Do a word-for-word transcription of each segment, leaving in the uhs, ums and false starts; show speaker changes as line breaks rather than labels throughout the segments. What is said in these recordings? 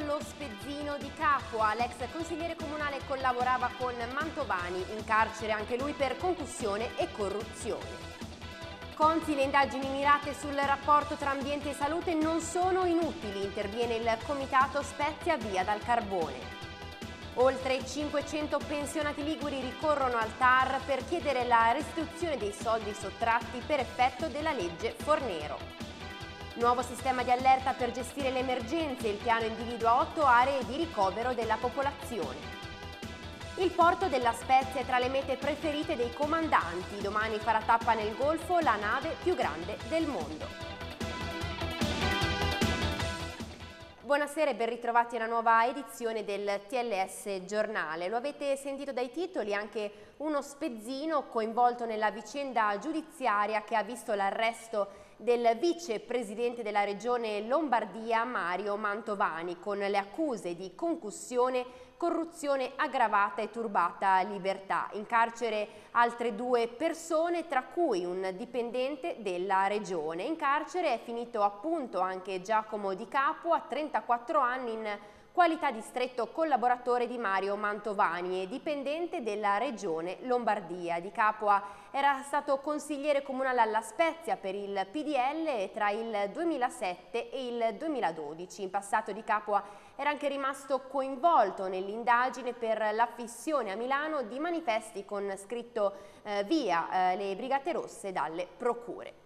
allo Spezzino di Capua. L'ex consigliere comunale collaborava con Mantovani, in carcere anche lui per concussione e corruzione. Conti, le indagini mirate sul rapporto tra ambiente e salute non sono inutili, interviene il comitato Spezia via dal carbone. Oltre cinquecento pensionati liguri ricorrono al T A R per chiedere la restituzione dei soldi sottratti per effetto della legge Fornero. Nuovo sistema di allerta per gestire le emergenze, il piano individua otto aree di ricovero della popolazione. Il porto della Spezia è tra le mete preferite dei comandanti, domani farà tappa nel Golfo la nave più grande del mondo. Buonasera e ben ritrovati a una nuova edizione del T L S Giornale. Lo avete sentito dai titoli, anche uno spezzino coinvolto nella vicenda giudiziaria che ha visto l'arresto del vicepresidente della regione Lombardia Mario Mantovani con le accuse di concussione, corruzione aggravata e turbata libertà. In carcere altre due persone, tra cui un dipendente della regione. In carcere è finito appunto anche Giacomo Di Capua, trentaquattro anni, in qualità di stretto collaboratore di Mario Mantovani e dipendente della regione Lombardia. Di Capua era stato consigliere comunale alla Spezia per il P D L tra il duemilasette e il duemiladodici. In passato Di Capua era anche rimasto coinvolto nell'indagine per l'affissione a Milano di manifesti con scritto eh, via eh, le Brigate Rosse dalle procure.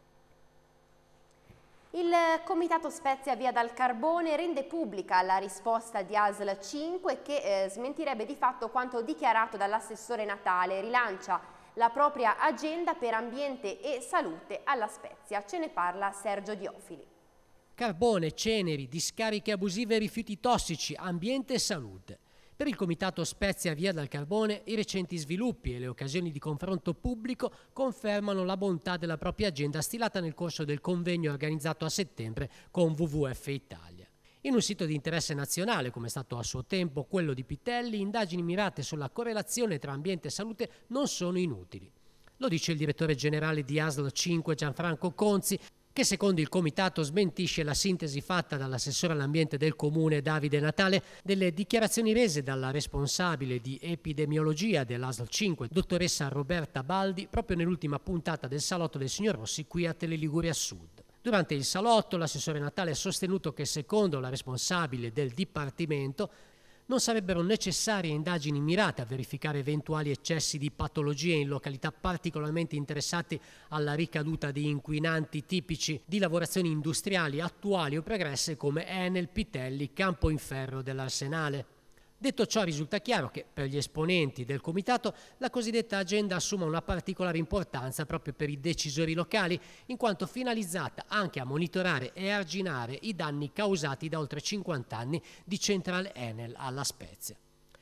Il comitato Spezia via dal carbone rende pubblica la risposta di A S L cinque che eh, smentirebbe di fatto quanto dichiarato dall'assessore Natale, rilancia la propria agenda per ambiente e salute alla Spezia. Ce ne parla Sergio Diofili.
Carbone, ceneri, discariche abusive e rifiuti tossici, ambiente e salute. Per il comitato Spezia via dal carbone i recenti sviluppi e le occasioni di confronto pubblico confermano la bontà della propria agenda stilata nel corso del convegno organizzato a settembre con W W F Italia. In un sito di interesse nazionale, come è stato a suo tempo quello di Pitelli, indagini mirate sulla correlazione tra ambiente e salute non sono inutili. Lo dice il direttore generale di A S L cinque Gianfranco Conzi, che secondo il comitato smentisce la sintesi fatta dall'assessore all'ambiente del comune Davide Natale delle dichiarazioni rese dalla responsabile di epidemiologia dell'A S L cinque, dottoressa Roberta Baldi, proprio nell'ultima puntata del salotto del signor Rossi qui a Teleliguria Sud. Durante il salotto l'assessore Natale ha sostenuto che secondo la responsabile del dipartimento non sarebbero necessarie indagini mirate a verificare eventuali eccessi di patologie in località particolarmente interessate alla ricaduta di inquinanti tipici di lavorazioni industriali attuali o pregresse come Enel, Pitelli, Campo Inferro dell'Arsenale. Detto ciò, risulta chiaro che per gli esponenti del comitato la cosiddetta agenda assuma una particolare importanza proprio per i decisori locali, in quanto finalizzata anche a monitorare e arginare i danni causati da oltre cinquanta anni di centrale Enel alla Spezia.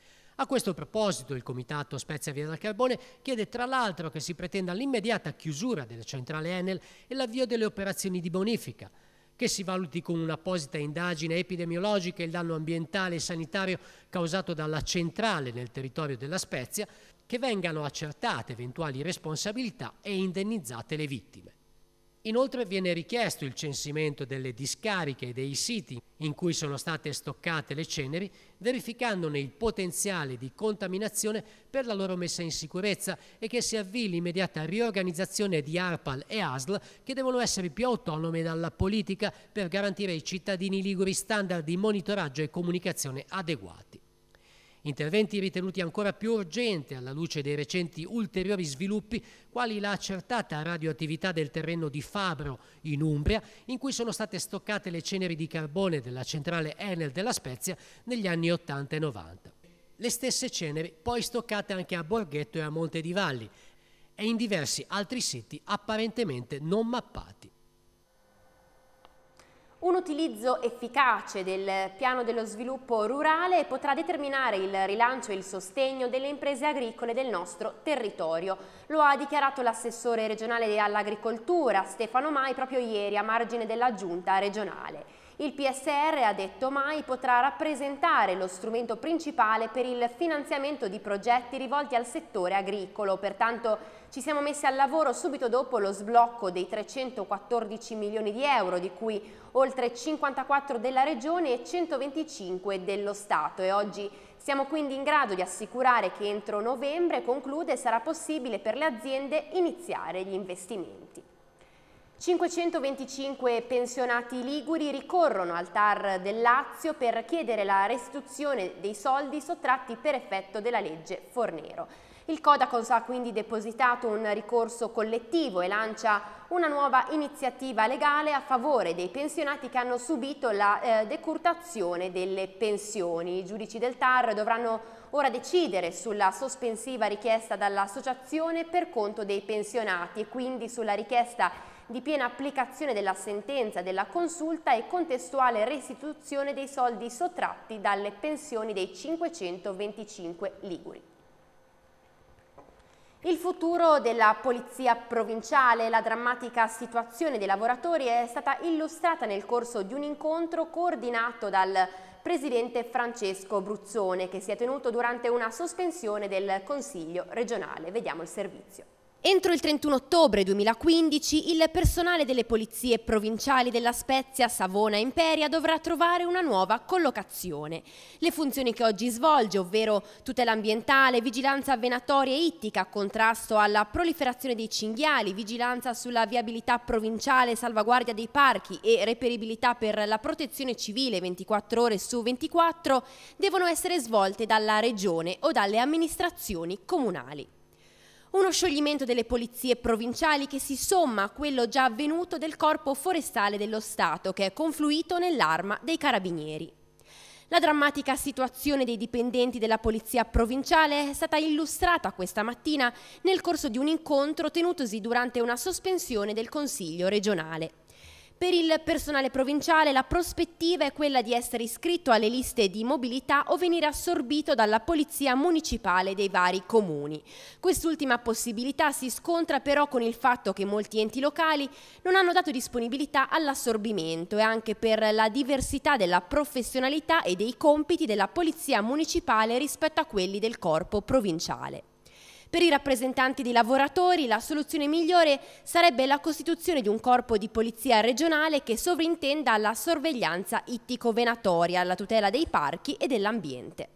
A questo proposito il comitato Spezia via dal carbone chiede tra l'altro che si pretenda l'immediata chiusura delle centrali Enel e l'avvio delle operazioni di bonifica, che si valuti con un'apposita indagine epidemiologica il danno ambientale e sanitario causato dalla centrale nel territorio della Spezia, che vengano accertate eventuali responsabilità e indennizzate le vittime. Inoltre viene richiesto il censimento delle discariche e dei siti in cui sono state stoccate le ceneri, verificandone il potenziale di contaminazione per la loro messa in sicurezza e che si avvii l'immediata riorganizzazione di ARPAL e A S L, che devono essere più autonome dalla politica per garantire ai cittadini liguri standard di monitoraggio e comunicazione adeguati. Interventi ritenuti ancora più urgenti alla luce dei recenti ulteriori sviluppi, quali la accertata radioattività del terreno di Fabro in Umbria, in cui sono state stoccate le ceneri di carbone della centrale Enel della Spezia negli anni ottanta e novanta. Le stesse ceneri poi stoccate anche a Borghetto e a Monte di Valli e in diversi altri siti apparentemente non mappati.
Un utilizzo efficace del piano dello sviluppo rurale potrà determinare il rilancio e il sostegno delle imprese agricole del nostro territorio. Lo ha dichiarato l'assessore regionale all'agricoltura Stefano Mai proprio ieri a margine della giunta regionale. Il P S R, ha detto Mai, potrà rappresentare lo strumento principale per il finanziamento di progetti rivolti al settore agricolo. Pertanto ci siamo messi al lavoro subito dopo lo sblocco dei trecentoquattordici milioni di euro, di cui oltre cinquantaquattro della Regione e centoventicinque dello Stato, e oggi siamo quindi in grado di assicurare che entro novembre, conclude, sarà possibile per le aziende iniziare gli investimenti. cinquecentoventicinque pensionati liguri ricorrono al T A R del Lazio per chiedere la restituzione dei soldi sottratti per effetto della legge Fornero. Il Codacons ha quindi depositato un ricorso collettivo e lancia una nuova iniziativa legale a favore dei pensionati che hanno subito la eh, decurtazione delle pensioni. I giudici del T A R dovranno ora decidere sulla sospensiva richiesta dall'associazione per conto dei pensionati e quindi sulla richiesta di piena applicazione della sentenza della consulta e contestuale restituzione dei soldi sottratti dalle pensioni dei cinquecentoventicinque liguri. Il futuro della Polizia Provinciale, la drammatica situazione dei lavoratori è stata illustrata nel corso di un incontro coordinato dal Presidente Francesco Bruzzone, che si è tenuto durante una sospensione del Consiglio regionale. Vediamo il servizio. Entro il trentuno ottobre duemilaquindici il personale delle polizie provinciali della Spezia, Savona e Imperia dovrà trovare una nuova collocazione. Le funzioni che oggi svolge, ovvero tutela ambientale, vigilanza venatoria e ittica, contrasto alla proliferazione dei cinghiali, vigilanza sulla viabilità provinciale, salvaguardia dei parchi e reperibilità per la protezione civile ventiquattro ore su ventiquattro, devono essere svolte dalla Regione o dalle amministrazioni comunali. Uno scioglimento delle polizie provinciali che si somma a quello già avvenuto del Corpo Forestale dello Stato, che è confluito nell'Arma dei Carabinieri. La drammatica situazione dei dipendenti della Polizia Provinciale è stata illustrata questa mattina nel corso di un incontro tenutosi durante una sospensione del Consiglio regionale. Per il personale provinciale la prospettiva è quella di essere iscritto alle liste di mobilità o venire assorbito dalla polizia municipale dei vari comuni. Quest'ultima possibilità si scontra però con il fatto che molti enti locali non hanno dato disponibilità all'assorbimento e anche per la diversità della professionalità e dei compiti della polizia municipale rispetto a quelli del corpo provinciale. Per i rappresentanti dei lavoratori la soluzione migliore sarebbe la costituzione di un corpo di polizia regionale che sovrintenda alla sorveglianza ittico-venatoria, alla tutela dei parchi e dell'ambiente.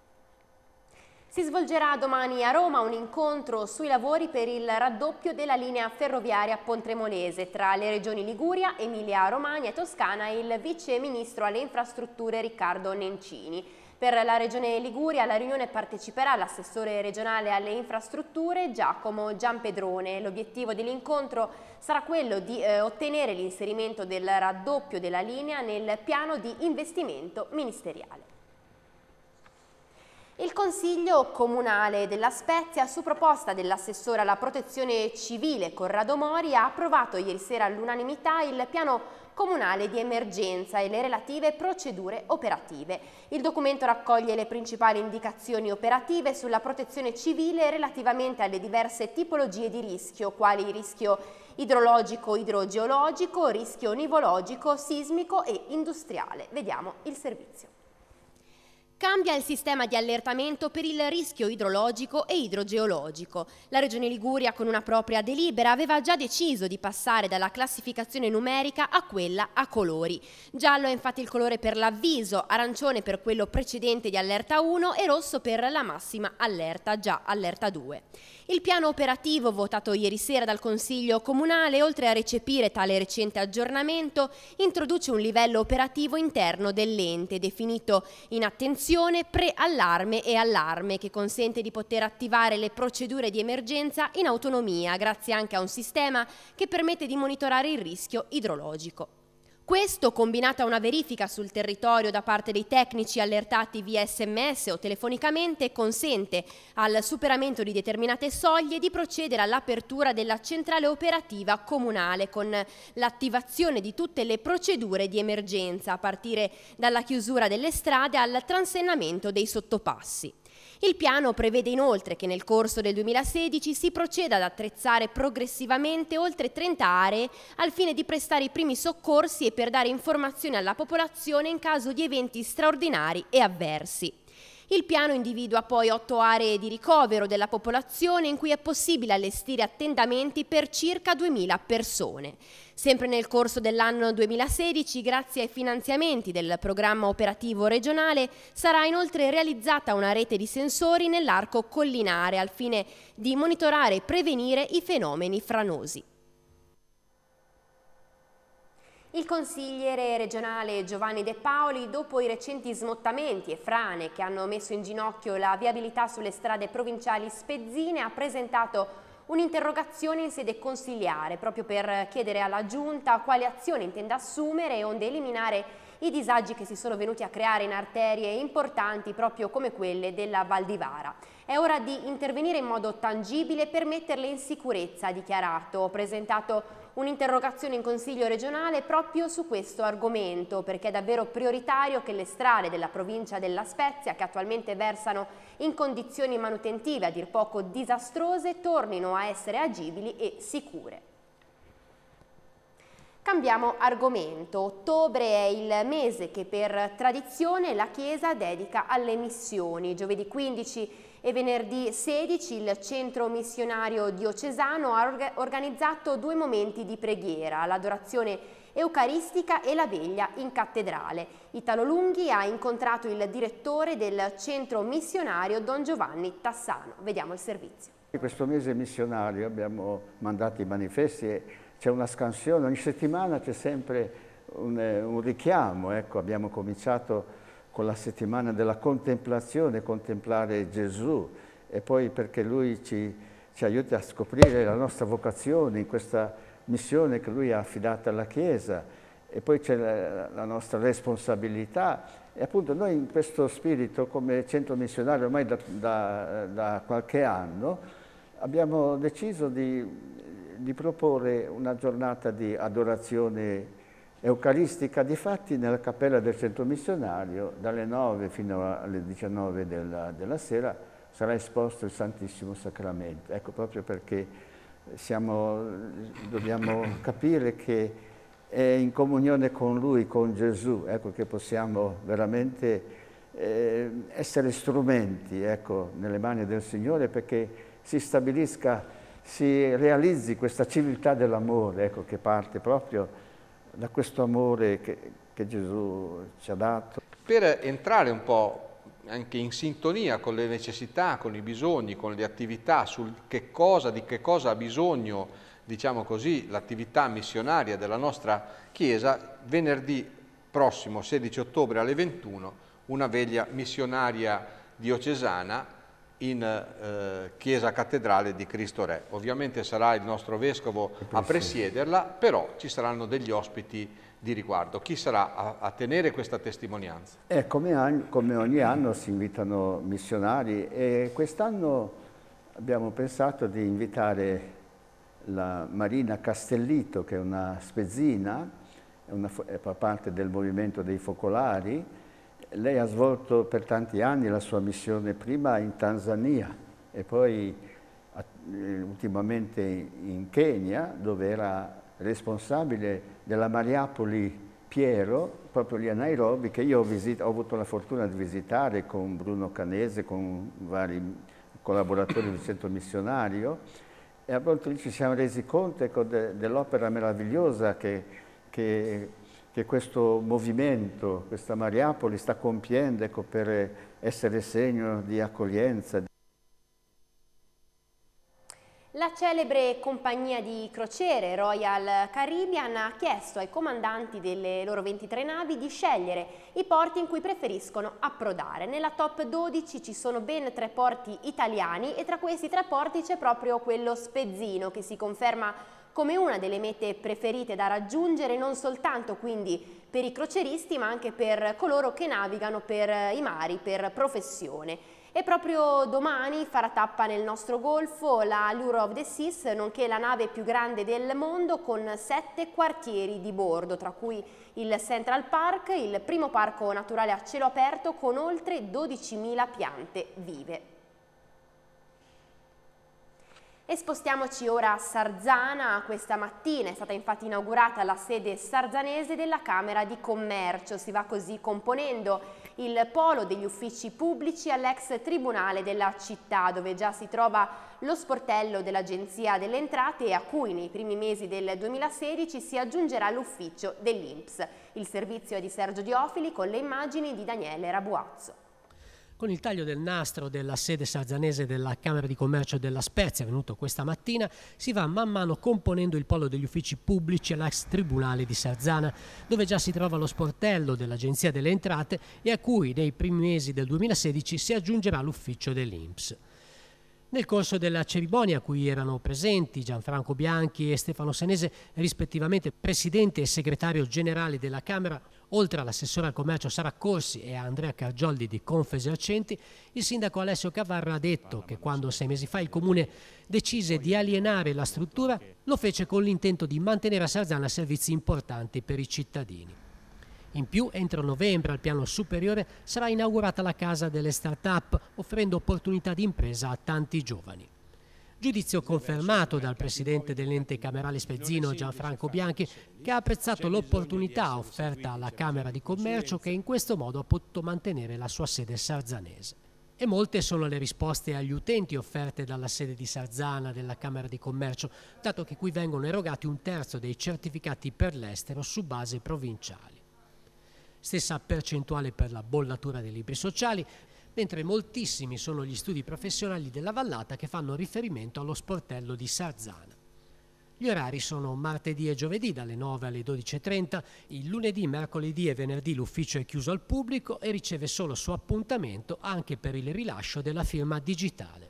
Si svolgerà domani a Roma un incontro sui lavori per il raddoppio della linea ferroviaria pontremolese tra le regioni Liguria, Emilia-Romagna e Toscana e il vice ministro alle infrastrutture Riccardo Nencini. Per la Regione Liguria alla riunione parteciperà l'assessore regionale alle infrastrutture Giacomo Giampedrone. L'obiettivo dell'incontro sarà quello di eh, ottenere l'inserimento del raddoppio della linea nel piano di investimento ministeriale. Il Consiglio Comunale della Spezia, su proposta dell'assessore alla protezione civile Corrado Mori, ha approvato ieri sera all'unanimità il piano comunale di emergenza e le relative procedure operative. Il documento raccoglie le principali indicazioni operative sulla protezione civile relativamente alle diverse tipologie di rischio, quali rischio idrologico-idrogeologico, rischio nivologico, sismico e industriale. Vediamo il servizio. Cambia il sistema di allertamento per il rischio idrologico e idrogeologico. La Regione Liguria, con una propria delibera, aveva già deciso di passare dalla classificazione numerica a quella a colori. Giallo è infatti il colore per l'avviso, arancione per quello precedente di allerta uno e rosso per la massima allerta, già allerta due. Il piano operativo votato ieri sera dal Consiglio Comunale, oltre a recepire tale recente aggiornamento, introduce un livello operativo interno dell'ente definito in attenzione, pre-allarme e allarme, che consente di poter attivare le procedure di emergenza in autonomia, grazie anche a un sistema che permette di monitorare il rischio idrologico. Questo, combinato a una verifica sul territorio da parte dei tecnici allertati via sms o telefonicamente, consente al superamento di determinate soglie di procedere all'apertura della centrale operativa comunale con l'attivazione di tutte le procedure di emergenza, a partire dalla chiusura delle strade al transennamento dei sottopassi. Il piano prevede inoltre che nel corso del duemilasedici si proceda ad attrezzare progressivamente oltre trenta aree al fine di prestare i primi soccorsi e per dare informazioni alla popolazione in caso di eventi straordinari e avversi. Il piano individua poi otto aree di ricovero della popolazione in cui è possibile allestire attendamenti per circa duemila persone. Sempre nel corso dell'anno duemilasedici, grazie ai finanziamenti del programma operativo regionale, sarà inoltre realizzata una rete di sensori nell'arco collinare al fine di monitorare e prevenire i fenomeni franosi. Il consigliere regionale Giovanni De Paoli, dopo i recenti smottamenti e frane che hanno messo in ginocchio la viabilità sulle strade provinciali spezzine, ha presentato un'interrogazione in sede consiliare proprio per chiedere alla Giunta quali azioni intenda assumere onde eliminare i disagi che si sono venuti a creare in arterie importanti proprio come quelle della Val di Vara. È ora di intervenire in modo tangibile per metterle in sicurezza, ha dichiarato. Ho presentato un'interrogazione in Consiglio regionale proprio su questo argomento, perché è davvero prioritario che le strade della provincia della Spezia, che attualmente versano in condizioni manutentive a dir poco disastrose, tornino a essere agibili e sicure. Cambiamo argomento. Ottobre è il mese che per tradizione la Chiesa dedica alle missioni. Giovedì quindici e venerdì sedici il Centro Missionario Diocesano ha orga- organizzato due momenti di preghiera, l'adorazione eucaristica e la veglia in cattedrale. Italo Lunghi ha incontrato il direttore del Centro Missionario Don Giovanni Tassano. Vediamo il servizio.
In questo mese missionario abbiamo mandato i manifesti e c'è una scansione, ogni settimana c'è sempre un, un richiamo. Ecco, abbiamo cominciato con la settimana della contemplazione, contemplare Gesù, e poi perché Lui ci, ci aiuta a scoprire la nostra vocazione in questa missione che Lui ha affidato alla Chiesa, e poi c'è la, la nostra responsabilità. E appunto noi in questo spirito, come centro missionario ormai da, da, da qualche anno, abbiamo deciso di di proporre una giornata di adorazione eucaristica. Difatti nella cappella del centro missionario dalle nove fino alle diciannove della, della sera sarà esposto il Santissimo Sacramento. Ecco, proprio perché siamo, dobbiamo capire che è in comunione con Lui, con Gesù, ecco, che possiamo veramente eh, essere strumenti, ecco, nelle mani del Signore, perché si stabilisca, si realizzi questa civiltà dell'amore, ecco, che parte proprio da questo amore che, che Gesù ci ha dato.
Per entrare un po' anche in sintonia con le necessità, con i bisogni, con le attività, sul che cosa, di che cosa ha bisogno, diciamo così, l'attività missionaria della nostra Chiesa, venerdì prossimo, sedici ottobre alle ventuno, una veglia missionaria diocesana in eh, Chiesa Cattedrale di Cristo Re. Ovviamente sarà il nostro Vescovo a presiederla, però ci saranno degli ospiti di riguardo. Chi sarà a, a tenere questa testimonianza?
Eh, come, come ogni anno si invitano missionari, e quest'anno abbiamo pensato di invitare la Marina Castellito, che è una spezzina, è una, è, fa parte del movimento dei focolari. Lei ha svolto per tanti anni la sua missione prima in Tanzania e poi ultimamente in Kenya, dove era responsabile della Mariapoli Piero, proprio lì a Nairobi, che io ho, visit- ho avuto la fortuna di visitare con Bruno Canese, con vari collaboratori del centro missionario, e appunto lì ci siamo resi conto, ecco, de- dell'opera meravigliosa che, che che questo movimento, questa Mariapoli sta compiendo, ecco, per essere segno di accoglienza.
La celebre compagnia di crociere Royal Caribbean ha chiesto ai comandanti delle loro ventitré navi di scegliere i porti in cui preferiscono approdare. Nella top dodici ci sono ben tre porti italiani e tra questi tre porti c'è proprio quello spezzino, che si conferma come una delle mete preferite da raggiungere non soltanto quindi per i croceristi ma anche per coloro che navigano per i mari per professione. E proprio domani farà tappa nel nostro golfo la Lure of the Seas, nonché la nave più grande del mondo con sette quartieri di bordo, tra cui il Central Park, il primo parco naturale a cielo aperto con oltre dodicimila piante vive. E spostiamoci ora a Sarzana. Questa mattina è stata infatti inaugurata la sede sarzanese della Camera di Commercio. Si va così componendo il polo degli uffici pubblici all'ex tribunale della città, dove già si trova lo sportello dell'Agenzia delle Entrate e a cui nei primi mesi del duemilasedici si aggiungerà l'ufficio dell'I N P S. Il servizio è di Sergio Diofili con le immagini di Daniele Rabuazzo.
Con il taglio del nastro della sede sarzanese della Camera di Commercio della Spezia, venuto questa mattina, si va man mano componendo il polo degli uffici pubblici all'ex tribunale di Sarzana, dove già si trova lo sportello dell'Agenzia delle Entrate e a cui nei primi mesi del duemilasedici si aggiungerà l'ufficio dell'I N P S. Nel corso della cerimonia a cui erano presenti Gianfranco Bianchi e Stefano Senese, rispettivamente presidente e segretario generale della Camera, oltre all'assessore al commercio Sara Corsi e a Andrea Cargioldi di Confesercenti, il sindaco Alessio Cavarra ha detto che quando sei mesi fa il comune decise di alienare la struttura, lo fece con l'intento di mantenere a Sarzana servizi importanti per i cittadini. In più, entro novembre al piano superiore sarà inaugurata la Casa delle Start-up, offrendo opportunità di impresa a tanti giovani. Giudizio confermato dal presidente dell'ente camerale spezzino Gianfranco Bianchi, che ha apprezzato l'opportunità offerta alla Camera di Commercio, che in questo modo ha potuto mantenere la sua sede sarzanese. E molte sono le risposte agli utenti offerte dalla sede di Sarzana della Camera di Commercio, dato che qui vengono erogati un terzo dei certificati per l'estero su base provinciali. Stessa percentuale per la bollatura dei libri sociali, mentre moltissimi sono gli studi professionali della Vallata che fanno riferimento allo sportello di Sarzana. Gli orari sono martedì e giovedì dalle nove alle dodici e trenta, il lunedì, mercoledì e venerdì l'ufficio è chiuso al pubblico e riceve solo su appuntamento anche per il rilascio della firma digitale.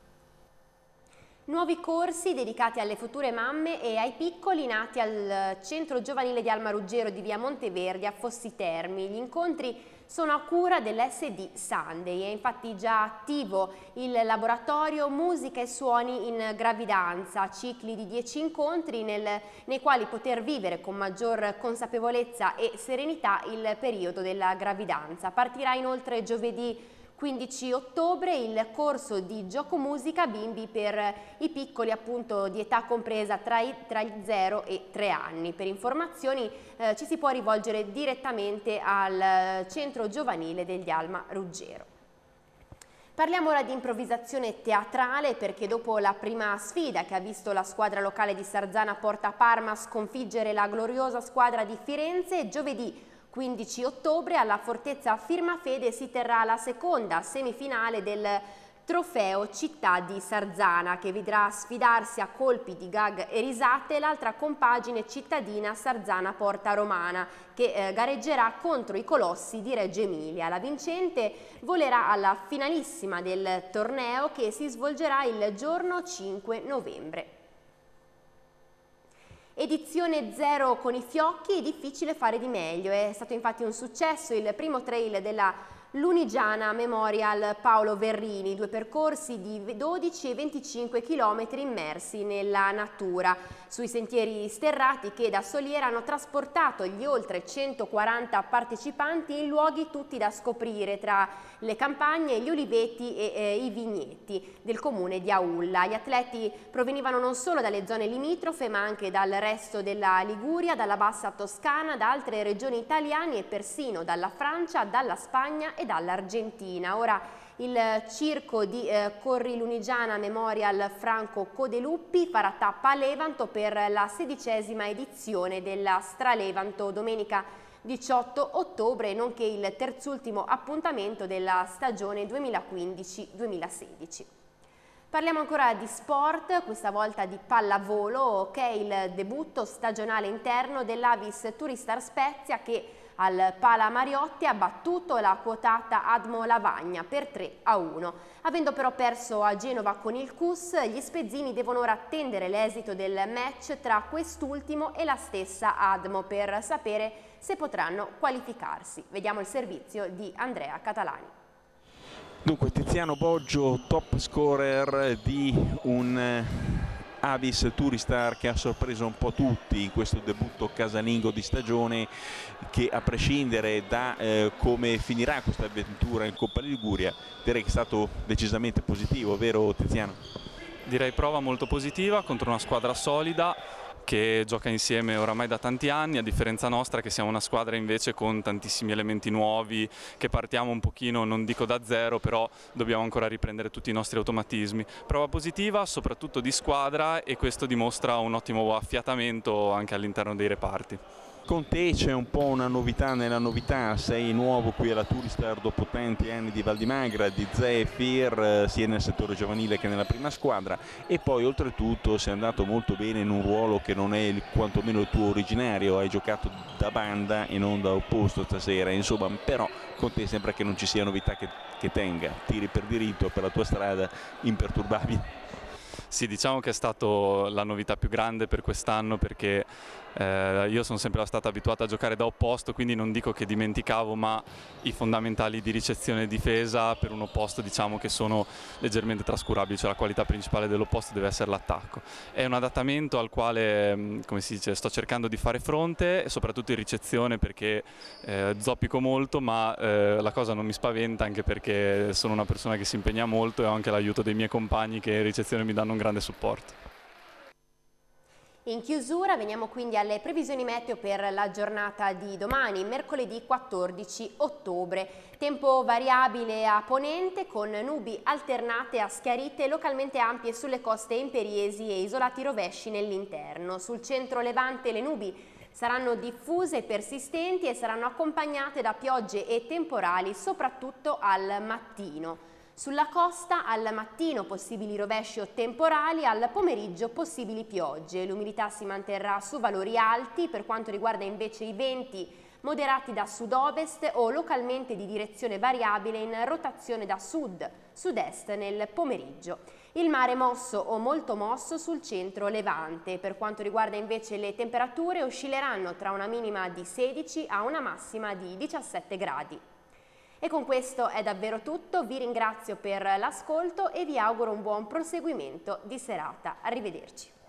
Nuovi corsi dedicati alle future mamme e ai piccoli nati al Centro Giovanile di Alma Ruggero di via Monteverdi a Fossi Termi. Gli incontri sono a cura dell'S D Sunday. È infatti già attivo il laboratorio Musica e Suoni in Gravidanza, cicli di dieci incontri nel, nei quali poter vivere con maggior consapevolezza e serenità il periodo della gravidanza. Partirà inoltre giovedì quindici ottobre il corso di gioco musica bimbi per i piccoli appunto di età compresa tra i, tra gli zero e tre anni. Per informazioni eh, ci si può rivolgere direttamente al centro giovanile degli Alma Ruggero. Parliamo ora di improvvisazione teatrale, perché dopo la prima sfida che ha visto la squadra locale di Sarzana Porta Parma sconfiggere la gloriosa squadra di Firenze, giovedì quindici ottobre alla Fortezza Firmafede si terrà la seconda semifinale del Trofeo Città di Sarzana, che vedrà sfidarsi a colpi di gag e risate l'altra compagine cittadina Sarzana Porta Romana, che eh, gareggerà contro i colossi di Reggio Emilia. La vincente volerà alla finalissima del torneo, che si svolgerà il giorno cinque novembre. Edizione zero con i fiocchi, difficile fare di meglio. È stato infatti un successo il primo trail della Lunigiana Memorial Paolo Verrini, due percorsi di dodici e venticinque chilometri immersi nella natura, sui sentieri sterrati che da Soliera hanno trasportato gli oltre centoquaranta partecipanti in luoghi tutti da scoprire, tra le campagne, gli uliveti e eh, i vigneti del comune di Aulla. Gli atleti provenivano non solo dalle zone limitrofe, ma anche dal resto della Liguria, dalla bassa Toscana, da altre regioni italiane e persino dalla Francia, dalla Spagna e dall'Argentina. Ora il circo di eh, Corri Lunigiana Memorial Franco Codeluppi farà tappa a Levanto per la sedicesima edizione della Stralevanto domenica diciotto ottobre, nonché il terzultimo appuntamento della stagione duemilaquindici duemilasedici. Parliamo ancora di sport, questa volta di pallavolo, che è il debutto stagionale interno dell'Avis Turistar Spezia, che al Pala Mariotti ha battuto la quotata Admo Lavagna per tre a uno. Avendo però perso a Genova con il C U S, gli spezzini devono ora attendere l'esito del match tra quest'ultimo e la stessa Admo per sapere se potranno qualificarsi. Vediamo il servizio di Andrea Catalani.
Dunque Tiziano Boggio, top scorer di un Avis Turistar che ha sorpreso un po' tutti in questo debutto casalingo di stagione, che a prescindere da eh, come finirà questa avventura in Coppa Liguria direi che è stato decisamente positivo, vero Tiziano?
Direi prova molto positiva contro una squadra solida che gioca insieme oramai da tanti anni, a differenza nostra che siamo una squadra invece con tantissimi elementi nuovi, che partiamo un pochino, non dico da zero, però dobbiamo ancora riprendere tutti i nostri automatismi. Prova positiva, soprattutto di squadra, e questo dimostra un ottimo affiatamento anche all'interno dei reparti.
Con te c'è un po' una novità nella novità, sei nuovo qui alla Turistar dopo tanti anni di Valdimagra, di Zephyr, sia nel settore giovanile che nella prima squadra, e poi oltretutto sei andato molto bene in un ruolo che non è il, quantomeno il tuo originario, hai giocato da banda e non da opposto stasera, insomma, però con te sembra che non ci sia novità che, che tenga, tiri per diritto per la tua strada imperturbabile.
Sì, diciamo che è stata la novità più grande per quest'anno, perché eh, io sono sempre stato abituato a giocare da opposto, quindi non dico che dimenticavo, ma i fondamentali di ricezione e difesa per un opposto diciamo che sono leggermente trascurabili, cioè la qualità principale dell'opposto deve essere l'attacco. È un adattamento al quale, come si dice, sto cercando di fare fronte, e soprattutto in ricezione, perché eh, zoppico molto, ma eh, la cosa non mi spaventa, anche perché sono una persona che si impegna molto e ho anche l'aiuto dei miei compagni che in ricezione mi danno un grande supporto.
In chiusura veniamo quindi alle previsioni meteo per la giornata di domani, mercoledì quattordici ottobre. Tempo variabile a ponente con nubi alternate a schiarite localmente ampie sulle coste imperiesi e isolati rovesci nell'interno. Sul centro levante le nubi saranno diffuse e persistenti e saranno accompagnate da piogge e temporali soprattutto al mattino. Sulla costa al mattino possibili rovesci o temporali, al pomeriggio possibili piogge. L'umidità si manterrà su valori alti. Per quanto riguarda invece i venti, moderati da sud-ovest o localmente di direzione variabile in rotazione da sud-sud-est nel pomeriggio. Il mare mosso o molto mosso sul centro levante. Per quanto riguarda invece le temperature, oscilleranno tra una minima di sedici a una massima di diciassette gradi. E con questo è davvero tutto, vi ringrazio per l'ascolto e vi auguro un buon proseguimento di serata. Arrivederci.